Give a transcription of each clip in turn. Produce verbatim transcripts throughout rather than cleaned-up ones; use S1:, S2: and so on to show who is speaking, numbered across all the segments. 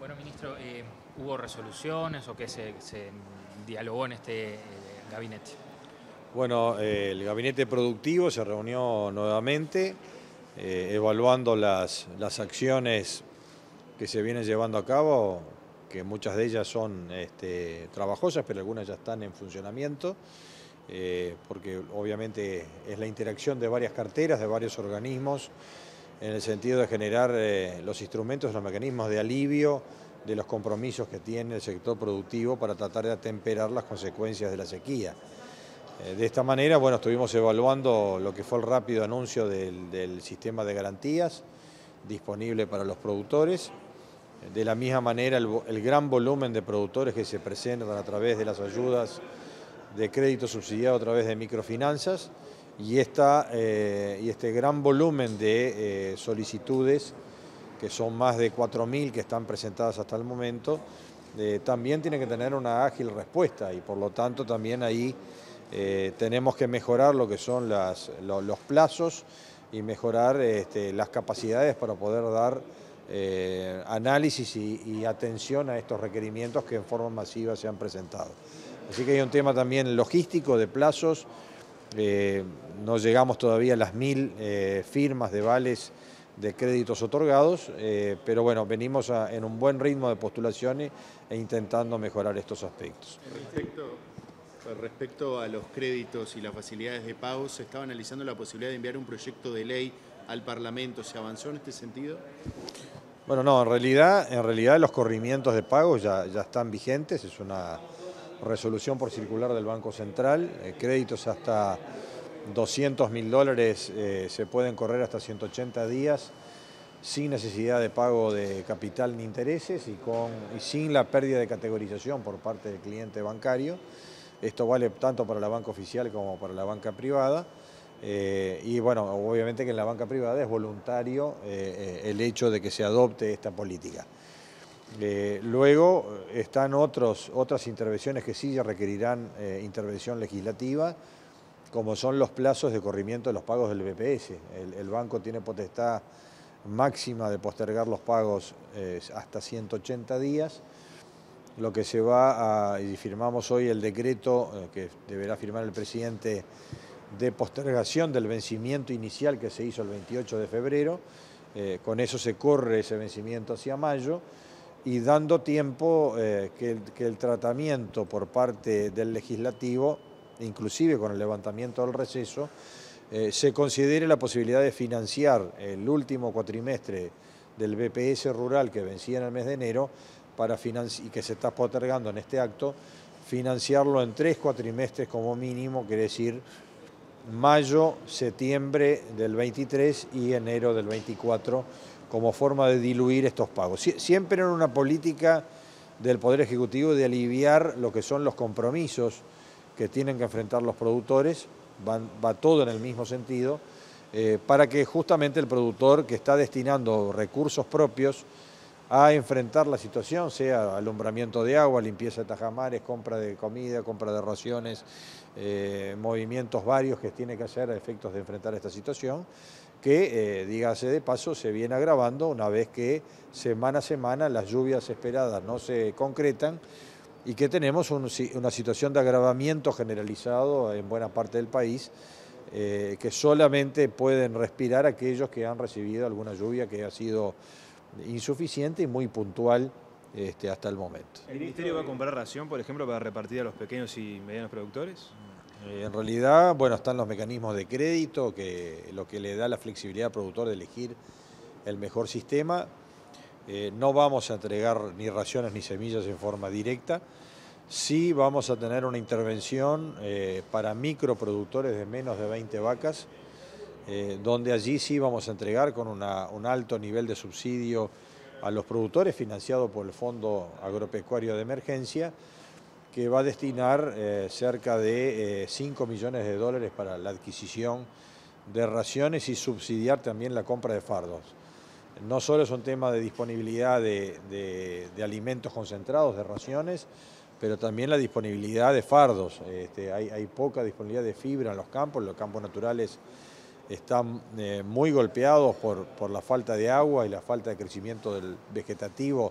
S1: Bueno, ministro, eh, ¿hubo resoluciones o qué se, se dialogó en este eh, gabinete?
S2: Bueno, eh, el gabinete productivo se reunió nuevamente, eh, evaluando las, las acciones que se vienen llevando a cabo, que muchas de ellas son este, trabajosas, pero algunas ya están en funcionamiento, eh, porque obviamente es la interacción de varias carteras, de varios organismos, en el sentido de generar eh, los instrumentos, los mecanismos de alivio de los compromisos que tiene el sector productivo para tratar de atemperar las consecuencias de la sequía. Eh, de esta manera, bueno, estuvimos evaluando lo que fue el rápido anuncio del, del sistema de garantías disponible para los productores. De la misma manera, el, el gran volumen de productores que se presentan a través de las ayudas de crédito subsidiado a través de microfinanzas y, esta, eh, y este gran volumen de eh, solicitudes, que son más de cuatro mil que están presentadas hasta el momento, eh, también tiene que tener una ágil respuesta y por lo tanto también ahí eh, tenemos que mejorar lo que son las, lo, los plazos y mejorar este, las capacidades para poder dar eh, análisis y, y atención a estos requerimientos que en forma masiva se han presentado. Así que hay un tema también logístico de plazos, eh, no llegamos todavía a las mil eh, firmas de vales de créditos otorgados, eh, pero bueno, venimos a, en un buen ritmo de postulaciones e intentando mejorar estos aspectos.
S3: Respecto, respecto a los créditos y las facilidades de pago, ¿se estaba analizando la posibilidad de enviar un proyecto de ley al Parlamento? ¿Se avanzó en este sentido?
S2: Bueno, no, en realidad, en realidad los corrimientos de pago ya, ya están vigentes, es una resolución por circular del Banco Central, eh, créditos hasta doscientos mil dólares eh, se pueden correr hasta ciento ochenta días sin necesidad de pago de capital ni intereses y, con, y sin la pérdida de categorización por parte del cliente bancario. Esto vale tanto para la banca oficial como para la banca privada. Eh, y bueno, obviamente que en la banca privada es voluntario eh, el hecho de que se adopte esta política. Eh, luego están otros, otras intervenciones que sí requerirán eh, intervención legislativa, como son los plazos de corrimiento de los pagos del B P S. El, el banco tiene potestad máxima de postergar los pagos eh, hasta ciento ochenta días. Lo que se va a, y firmamos hoy el decreto eh, que deberá firmar el presidente de postergación del vencimiento inicial que se hizo el veintiocho de febrero. Eh, con eso se corre ese vencimiento hacia mayo y dando tiempo eh, que, el, que el tratamiento por parte del legislativo, inclusive con el levantamiento del receso, eh, se considere la posibilidad de financiar el último cuatrimestre del B P S rural que vencía en el mes de enero para y que se está postergando en este acto, financiarlo en tres cuatrimestres como mínimo, quiere decir mayo, septiembre del veintitrés y enero del veinticuatro, como forma de diluir estos pagos. Siempre en una política del Poder Ejecutivo de aliviar lo que son los compromisos que tienen que enfrentar los productores, van, va todo en el mismo sentido, eh, para que justamente el productor que está destinando recursos propios a enfrentar la situación, sea alumbramiento de agua, limpieza de tajamares, compra de comida, compra de raciones, eh, movimientos varios que tiene que hacer a efectos de enfrentar esta situación, que, eh, dígase de paso, se viene agravando una vez que semana a semana las lluvias esperadas no se concretan y que tenemos un, una situación de agravamiento generalizado en buena parte del país, eh, que solamente pueden respirar aquellos que han recibido alguna lluvia que ha sido insuficiente y muy puntual este, hasta el momento.
S4: ¿El Ministerio va a comprar ración, por ejemplo, para repartir a los pequeños y medianos productores?
S2: Eh, en realidad, bueno, están los mecanismos de crédito, que lo que le da la flexibilidad al productor de elegir el mejor sistema. Eh, no vamos a entregar ni raciones ni semillas en forma directa. Sí vamos a tener una intervención eh, para microproductores de menos de veinte vacas, Eh, donde allí sí vamos a entregar con una, un alto nivel de subsidio a los productores financiado por el Fondo Agropecuario de Emergencia, que va a destinar eh, cerca de eh, cinco millones de dólares para la adquisición de raciones y subsidiar también la compra de fardos. No solo es un tema de disponibilidad de, de, de alimentos concentrados, de raciones, pero también la disponibilidad de fardos. Este, hay, hay poca disponibilidad de fibra en los campos, los campos naturales están eh, muy golpeados por, por la falta de agua y la falta de crecimiento del vegetativo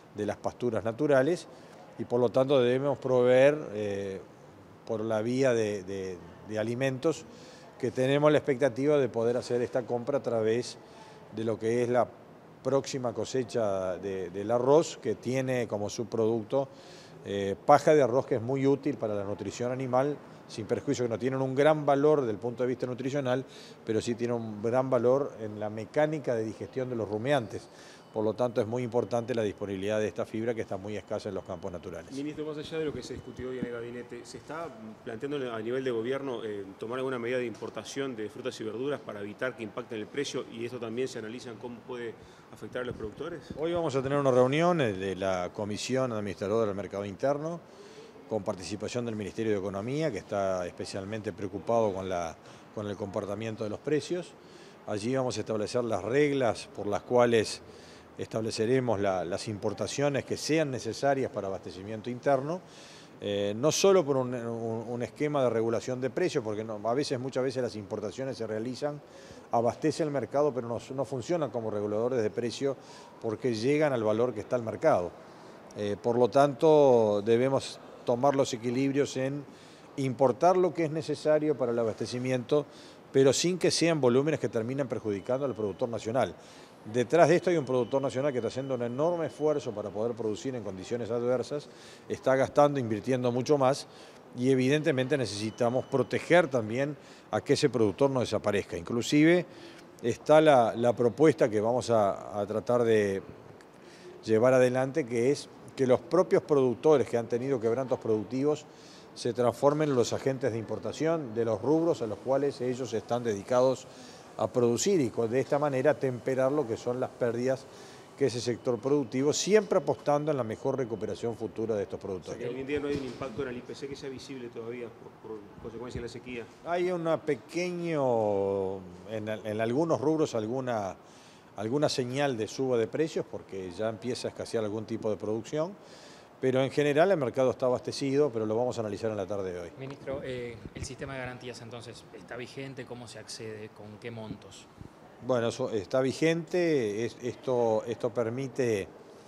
S2: de las pasturas naturales y por lo tanto debemos proveer eh, por la vía de, de, de alimentos que tenemos la expectativa de poder hacer esta compra a través de lo que es la próxima cosecha de, del arroz, que tiene como subproducto eh, paja de arroz, que es muy útil para la nutrición animal, sin perjuicio que no tienen un gran valor desde el punto de vista nutricional, pero sí tienen un gran valor en la mecánica de digestión de los rumiantes. Por lo tanto, es muy importante la disponibilidad de esta fibra que está muy escasa en los campos naturales.
S5: Ministro, más allá de lo que se discutió hoy en el gabinete, ¿se está planteando a nivel de gobierno eh, tomar alguna medida de importación de frutas y verduras para evitar que impacten el precio? Y esto también se analiza en cómo puede afectar a los productores.
S2: Hoy vamos a tener una reunión de la Comisión Administradora del Mercado Interno con participación del Ministerio de Economía, que está especialmente preocupado con, la, con el comportamiento de los precios. Allí vamos a establecer las reglas por las cuales estableceremos la, las importaciones que sean necesarias para abastecimiento interno, eh, no solo por un, un, un esquema de regulación de precios, porque no, a veces, muchas veces las importaciones se realizan, abastece el mercado, pero no, no funcionan como reguladores de precio porque llegan al valor que está el mercado. Eh, por lo tanto, debemos tomar los equilibrios en importar lo que es necesario para el abastecimiento, pero sin que sean volúmenes que terminen perjudicando al productor nacional. Detrás de esto hay un productor nacional que está haciendo un enorme esfuerzo para poder producir en condiciones adversas, está gastando, invirtiendo mucho más y evidentemente necesitamos proteger también a que ese productor no desaparezca. Inclusive está la, la propuesta que vamos a, a tratar de llevar adelante, que es que los propios productores que han tenido quebrantos productivos se transformen en los agentes de importación de los rubros a los cuales ellos están dedicados a producir y de esta manera temperar lo que son las pérdidas que ese sector productivo, siempre apostando en la mejor recuperación futura de estos productores.
S5: O sea, que hoy en día no hay un impacto en el I P C que sea visible todavía por, por consecuencia de la sequía.
S2: Hay una pequeño, en, en algunos rubros, alguna, alguna señal de suba de precios porque ya empieza a escasear algún tipo de producción. Pero en general el mercado está abastecido, pero lo vamos a analizar en la tarde de hoy.
S1: Ministro, eh, el sistema de garantías entonces está vigente, ¿cómo se accede? ¿Con qué montos?
S2: Bueno, eso está vigente, es, esto, esto permite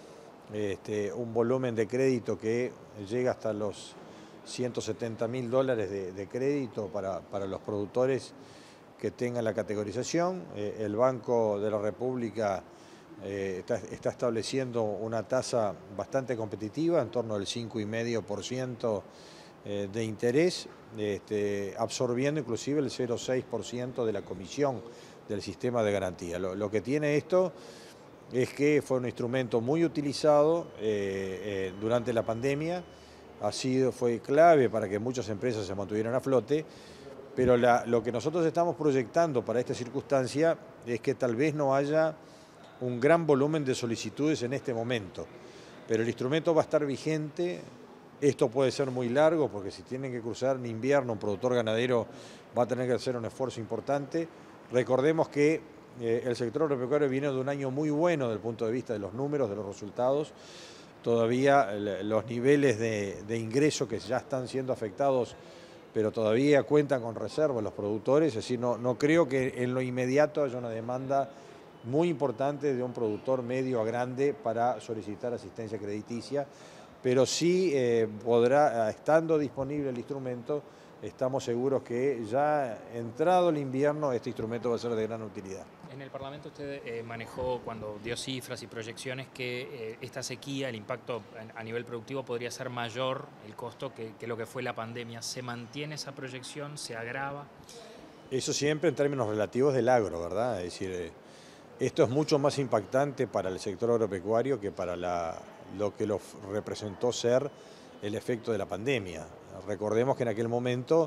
S2: este, un volumen de crédito que llega hasta los ciento setenta mil dólares de, de crédito para, para los productores que tengan la categorización. Eh, el Banco de la República Eh, está, está estableciendo una tasa bastante competitiva, en torno al cinco coma cinco por ciento eh, de interés, este, absorbiendo inclusive el cero coma seis por ciento de la comisión del sistema de garantía. Lo, lo que tiene esto es que fue un instrumento muy utilizado eh, eh, durante la pandemia, ha sido, fue clave para que muchas empresas se mantuvieran a flote, pero la, lo que nosotros estamos proyectando para esta circunstancia es que tal vez no haya un gran volumen de solicitudes en este momento, pero el instrumento va a estar vigente. Esto puede ser muy largo porque si tienen que cruzar en invierno un productor ganadero va a tener que hacer un esfuerzo importante. Recordemos que eh, el sector agropecuario viene de un año muy bueno desde el punto de vista de los números, de los resultados. Todavía los niveles de, de ingreso que ya están siendo afectados, pero todavía cuentan con reservas los productores, es decir, no, no creo que en lo inmediato haya una demanda muy importante de un productor medio a grande para solicitar asistencia crediticia, pero sí eh, podrá, estando disponible el instrumento, estamos seguros que ya entrado el invierno este instrumento va a ser de gran utilidad.
S1: En el Parlamento usted eh, manejó, cuando dio cifras y proyecciones, que eh, esta sequía, el impacto a nivel productivo podría ser mayor, el costo, que, que lo que fue la pandemia. ¿Se mantiene esa proyección? ¿Se agrava?
S2: Eso siempre en términos relativos del agro, ¿verdad? Es decir, eh, esto es mucho más impactante para el sector agropecuario que para la, lo que lo representó ser el efecto de la pandemia. Recordemos que en aquel momento,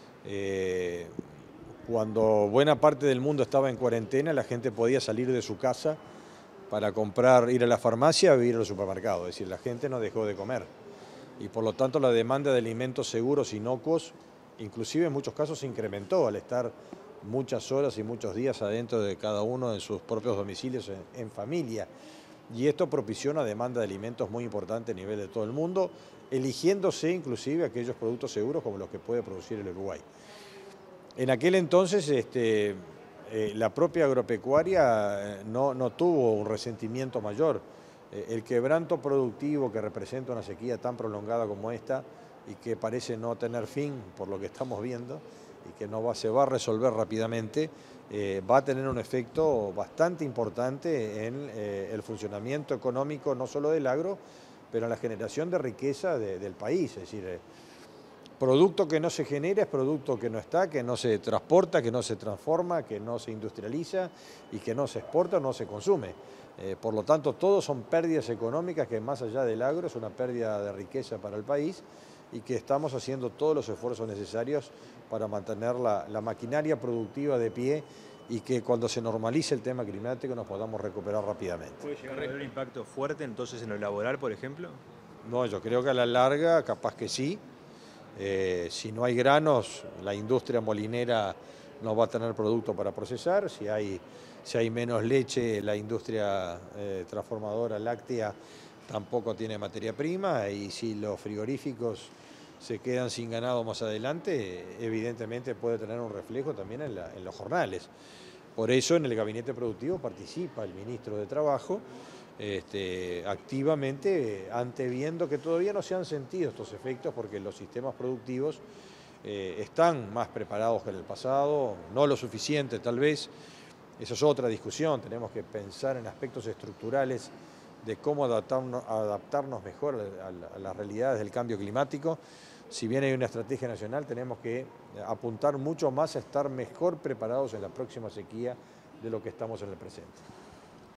S2: eh, cuando buena parte del mundo estaba en cuarentena, la gente podía salir de su casa para comprar, ir a la farmacia o ir al supermercado. Es decir, la gente no dejó de comer. Y por lo tanto la demanda de alimentos seguros, inocuos, inclusive en muchos casos se incrementó al estar muchas horas y muchos días adentro de cada uno de sus propios domicilios en, en familia. Y esto propició una demanda de alimentos muy importante a nivel de todo el mundo, eligiéndose inclusive aquellos productos seguros como los que puede producir el Uruguay. En aquel entonces este, eh, la propia agropecuaria no, no tuvo un resentimiento mayor. eh, el quebranto productivo que representa una sequía tan prolongada como esta y que parece no tener fin por lo que estamos viendo y que no va, se va a resolver rápidamente, eh, va a tener un efecto bastante importante en eh, el funcionamiento económico no solo del agro, pero en la generación de riqueza de, del país. Es decir, eh, producto que no se genera es producto que no está, que no se transporta, que no se transforma, que no se industrializa y que no se exporta o no se consume. Eh, por lo tanto, todos son pérdidas económicas que más allá del agro es una pérdida de riqueza para el país y que estamos haciendo todos los esfuerzos necesarios para mantener la, la maquinaria productiva de pie y que cuando se normalice el tema climático nos podamos recuperar rápidamente.
S4: ¿Puede llegar a haber un impacto fuerte entonces en lo laboral, por ejemplo?
S2: No, yo creo que a la larga capaz que sí. Eh, si no hay granos, la industria molinera no va a tener producto para procesar. Si hay, si hay menos leche, la industria eh, transformadora láctea tampoco tiene materia prima. Y si los frigoríficos se quedan sin ganado más adelante, evidentemente puede tener un reflejo también en, la, en los jornales. Por eso en el gabinete productivo participa el ministro de Trabajo, Este, activamente anteviendo que todavía no se han sentido estos efectos porque los sistemas productivos eh, están más preparados que en el pasado, no lo suficiente tal vez. Eso es otra discusión, tenemos que pensar en aspectos estructurales de cómo adaptarnos, adaptarnos mejor a, a, a las realidades del cambio climático. Si bien hay una estrategia nacional, tenemos que apuntar mucho más a estar mejor preparados en la próxima sequía de lo que estamos en el presente.